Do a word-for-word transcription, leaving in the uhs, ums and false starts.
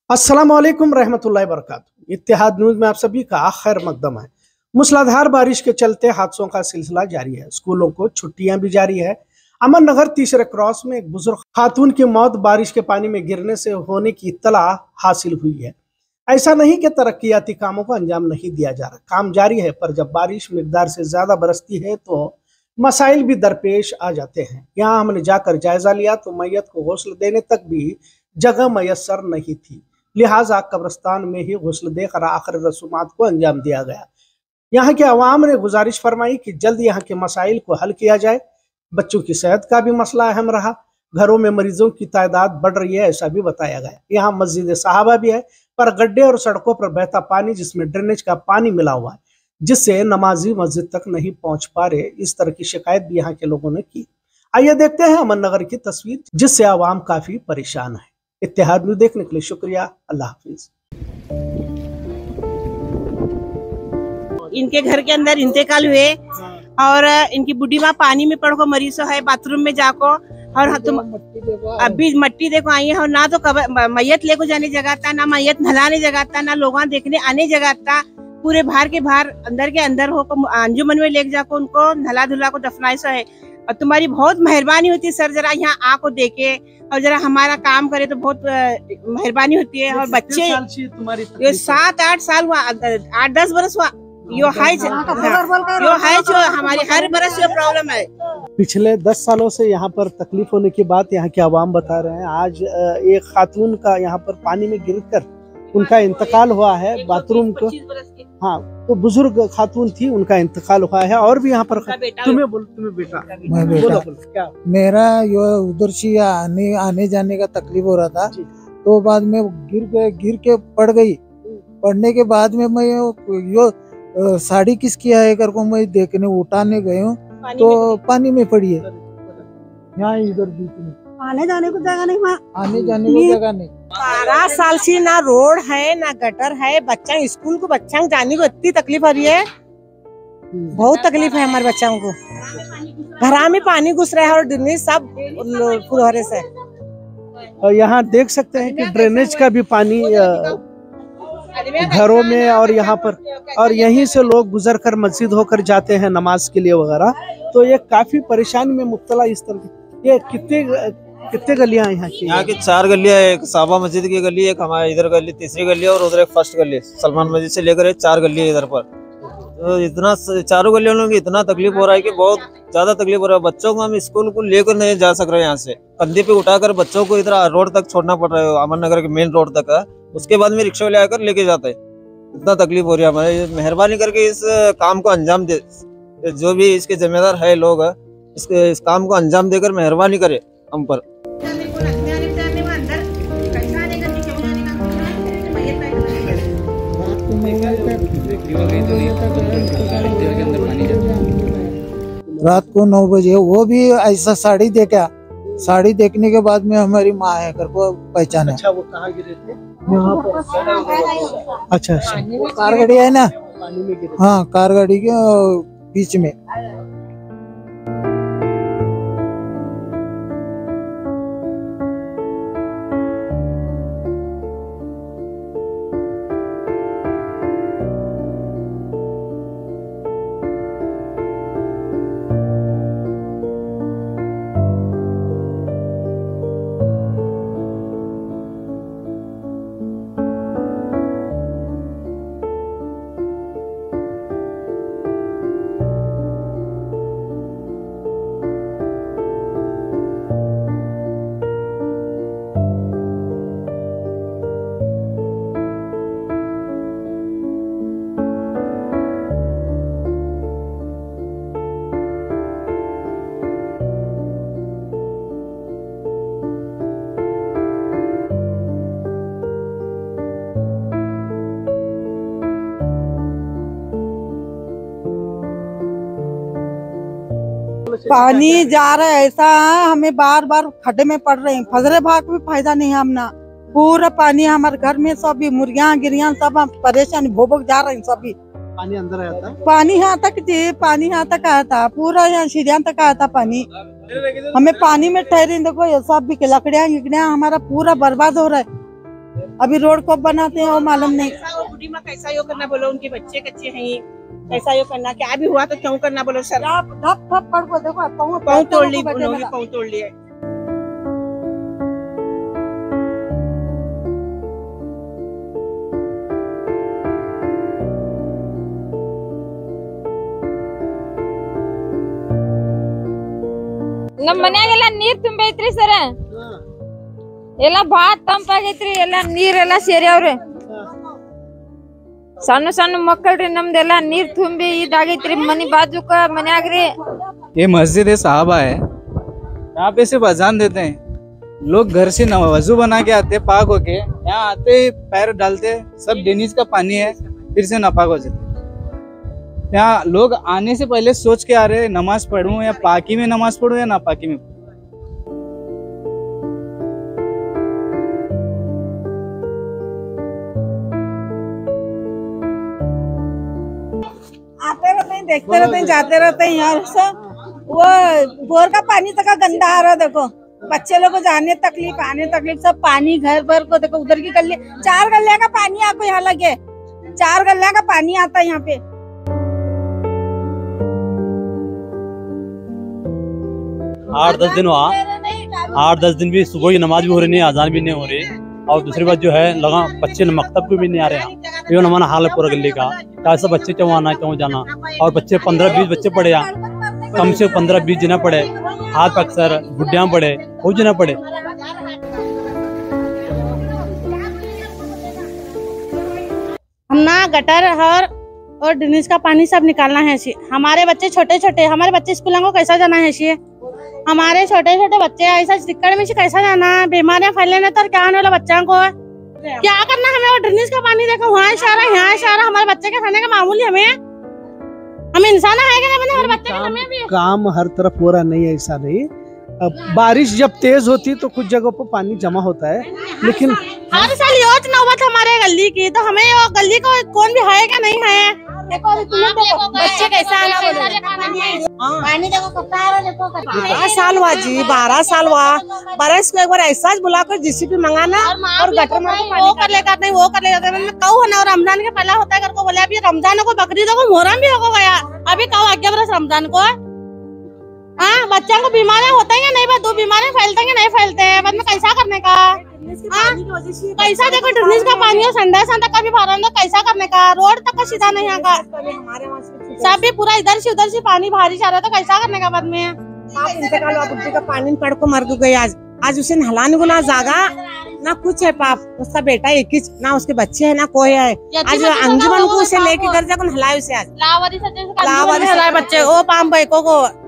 अस्सलाम वालेकुम रहमतुल्लाहि वबरकातुहू। इत्तेहाद न्यूज में आप सभी का खैर मकदम है। मूसलाधार बारिश के चलते हादसों का सिलसिला जारी है। स्कूलों को छुट्टियां भी जारी है। अमन नगर तीसरे क्रॉस में एक बुजुर्ग खातून की मौत बारिश के पानी में गिरने से होने की इत्तला हासिल हुई है। ऐसा नहीं कि तरक्याती कामों को अंजाम नहीं दिया जा रहा, काम जारी है, पर जब बारिश मिकदार से ज्यादा बरसती है तो मसाइल भी दरपेश आ जाते हैं। यहाँ हमने जाकर जायजा लिया तो मैयत को गौसल देने तक भी जगह मैसर नहीं थी, लिहाजा कब्रिस्तान में ही गुस्ल देकर आखिरी रसूमात को अंजाम दिया गया। यहाँ के अवाम ने गुजारिश फरमाई कि जल्द यहाँ के मसाइल को हल किया जाए। बच्चों की सेहत का भी मसला अहम रहा, घरों में मरीजों की तादाद बढ़ रही है, ऐसा भी बताया गया। यहाँ मस्जिद साहबा भी है, पर गड्ढे और सड़कों पर बहता पानी जिसमें ड्रेनेज का पानी मिला हुआ है, जिससे नमाजी मस्जिद तक नहीं पहुंच पा रहे। इस तरह की शिकायत भी यहाँ के लोगों ने की। आइए देखते हैं अमन नगर की तस्वीर, जिससे आवाम काफी परेशान है। इत्तेहाद न्यूज देखने के लिए शुक्रिया। अल्लाह हाफिज। इनके घर के अंदर इंतकाल हुए और इनकी बुढ़ी माँ पानी में पड़ को मरीज है, बाथरूम में जाको, और तुम अभी मट्टी देखो आई है, और ना तो मैयत ले को जाने जगह था, ना मैयत नहलाने जगह था, ना लोगों देखने आने जगह था। पूरे बाहर के बाहर अंदर के अंदर हो अंजुमन में लेके जाको उनको नहला धुला को दफनाए सो है। और तुम्हारी बहुत मेहरबानी होती है सर, जरा यहाँ आको देखे और जरा हमारा काम करे तो बहुत मेहरबानी होती है। और बच्चे ये सात आठ साल हुआ, आठ दस बरस हुआ, यो है यो है जो हमारी हर बरस जो प्रॉब्लम है। पिछले दस सालों से यहाँ पर तकलीफ होने की बात यहाँ के अवाम बता रहे हैं। आज एक खातून का यहाँ पर पानी में गिरकर उनका इंतकाल हुआ है। बाथरूम को, हाँ, तो बुजुर्ग खातून थी, उनका इंतकाल हुआ है। और भी यहाँ पर तुम्हें बोल तुम्हें बेटा मैं बेटा क्या मेरा यो उधर से आने आने जाने का तकलीफ हो रहा था, तो बाद में गिर गए गिर के पड़ गई। पड़ने के बाद में मैं यो साड़ी किसकी है कर को मैं देखने उठाने गए हूँ, तो पानी में पड़ी है। यहाँ इधर बीच में आने जाने को जगह नहीं, आने जाने को जगह नहीं। बारह साल से ना रोड है ना गटर है, बच्चा स्कूल को बच्चा जाने को इतनी तकलीफ हो रही है, बहुत तकलीफ है हमारे बच्चों को। घरा में पानी घुस रहा है और ड्रेनेज सब फुहारे से। और यहाँ देख सकते हैं कि ड्रेनेज का भी पानी घरों में और यहाँ पर, और यहीं से लोग गुजर कर मस्जिद होकर जाते हैं नमाज के लिए वगैरह। तो ये काफी परेशानी में मुब्तला इस तरह। ये कितने कितने गलियां यहाँ की? यहाँ की चार गलियां, एक साहबा मस्जिद की गली, एक हमारे इधर गली तीसरी गली, और उधर एक फर्स्ट गली सलमान मस्जिद से लेकर चार गली है इधर पर। तो इतना चारों गलियों में इतना तकलीफ हो रहा है कि बहुत ज्यादा तकलीफ हो रहा है। बच्चों को हम स्कूल को लेकर नहीं जा सक रहे, यहाँ से कंधे पे उठाकर बच्चों को इधर रोड तक छोड़ना पड़ रहा है, अमन नगर के मेन रोड तक है। उसके बाद में रिक्शा ले आकर लेके जाते हैं। इतना तकलीफ हो रही है हमारे। मेहरबानी करके इस काम को अंजाम दे, जो भी इसके जिम्मेदार है लोग, इसके इस काम को अंजाम देकर मेहरबानी करे हम पर। रात को नौ बजे वो भी ऐसा साड़ी देखा, साड़ी देखने के बाद में हमारी माँ है कर को पहचाना। अच्छा, वो कहाँ गिरे थे? यहाँ पर। अच्छा अच्छा, कार गाड़ी है ना, पानी में गिरे। हाँ, कार गाड़ी के बीच में। पानी जा रहा है, ऐसा हमें बार बार खड्डे में पड़ रहे हैं, फजरे भाग में फायदा नहीं है हमना। पूरा पानी हमारे घर में सभी मुर्गियां गिरियां सब परेशान भोबक जा रहे हैं सभी। पानी अंदर आया था? पानी यहाँ तक थी, पानी यहाँ तक आया था, पूरा यहाँ सीढ़ियां तक आया था पानी। हमें पानी में ठहरे देखो, ये सब भी लकड़ियाँ गिकड़ियाँ हमारा पूरा बर्बाद हो रहा है। अभी रोड कब बनाते हैं वो मालूम नहीं। कैसा वो बुढ़ी माँ कैसा यो करना बोलो, उनके बच्चे कच्चे हैं, कैसा यो करना, क्या भी हुआ तो क्यों करना बोलो सर। धप धप पड़ को देखो, पाँव पाँव तोड़ ली, उन्होंने पाँव तोड़ लिया। ನಮ್ ಮನ್ಯಾಗೆಲ್ಲ ನೀರ್ ತುಂಬೈತ್ರಿ ಸರ್, ಎಲ್ಲ ಬಾಳ ತಂಪಾಗೈತ್ರಿ, ಎಲ್ಲ ನೀರೆಲ್ಲ ಸೇರ್ಯಾವ್ರಿ, ಸಣ್ಣ ಸಣ್ಣ ಮಕ್ಕಳ್ರಿ ನಮ್ದೆಲ್ಲ ನೀರ್ ತುಂಬಿ ಇದಾಗೈತ್ರಿ ಮನಿ ಬಾಜುಕ ಮನ್ಯಾಗ್ರಿ। ये मस्जिद है साहबा है, यहाँ पे सिर्फ अजान देते हैं, लोग घर से वजू बना के आते पाक होके, यहाँ आते ही पैर डालते, सब डेनिज का पानी है, फिर से नापाक हो जाते। यहाँ लोग आने से पहले सोच के आ रहे नमाज पढ़ूं या पाकी में नमाज पढ़ूं या नापाकी में। आते रहते हैं, देखते रहते हैं, जाते रहते हैं यार। सब वो बोर का पानी तक गंदा आ रहा है, देखो बच्चे लोग को जाने तकलीफ आने तकलीफ, सब पानी घर भर को देखो। उधर की गली, चार गलिया का पानी आपको यहाँ लगे, चार गलिया का पानी आता है यहाँ पे। आठ दस दिन हुआ, आठ दस दिन भी सुबह की नमाज भी हो रही नहीं, अजान भी नहीं हो रही, और दूसरी बात जो है लगा बच्चे मकतब को भी नहीं आ रहे हैं। ये हमारा हाल है पूरा गली का, कैसा बच्चे क्यों आना क्यों जाना, और बच्चे पंद्रह बीस बच्चे पड़े यहाँ, कम से पंद्रह बीस जना पड़े, हाथ अक्सर बुढ़िया पड़े, वो जना पड़े। हम ना गटर हर और ड्रेनेज का पानी सब निकालना है। हमारे बच्चे छोटे छोटे, हमारे बच्चे स्कूलों को कैसा जाना है, हमारे छोटे छोटे बच्चे ऐसा दिक्कत में कैसा जाना, बीमारियां फैलने तो क्या आने वाला बच्चों को क्या करना। हमें वो ड्रेनेज का पानी देखो, वहाँ इशारा यहाँ इशारा, हमारे बच्चे के खाने का मामूली, हमें हम इंसान है कि नहीं, हमारे बच्चे के भी काम हर तरफ हो रहा नहीं है, ऐसा नहीं। अब बारिश जब तेज होती है तो कुछ जगहों पर पानी जमा होता है, लेकिन हर साल योज नौबत हमारे गली की, तो हमें वो गली को कौन भी है क्या नहीं है। देखो देखो बच्चे कैसा आना बोलो, पानी देखो कितना आ रहा है, देखो बारह साल हुआ जी, बारह साल हुआ, बरस को एक बार ऐसा बुला कर जीसीपी मंगाना और गटर में वो कर लेगा नहीं, वो कर लेगा कऊ है ना। और रमजान के पहला होता है करके बोले, अभी रमजान को बकरीद को मोहर्रम भी हो गया, अभी कऊ आगे बरस रमजान को। हाँ, बच्चों को बीमारियां होता है या नहीं, दो बीमारियां फैलते हैं नहीं फैलते हैं, बाद में कैसा करने का। कैसा देखो ड्रेनेज का पानी और संडा संडा का भी भरा, कैसा करने का, रोड तक का सीधा नहीं आगा, सब भी पूरा इधर से उधर से पानी भारी जा रहा, तो कैसा करने का बाद में। इंतकाल बुद्धि का पानी में पड़ को मर गई, आज आज उसे नहलाने को ना जागा ना कुछ है, पाप उसका बेटा एक ही ना, उसके बच्चे है ना कोई है। आज अंजुमन को उसे लेके घर जाकर नहलाए, उसे आज लावारी से लावारी बच्चे ओ पाम भाई को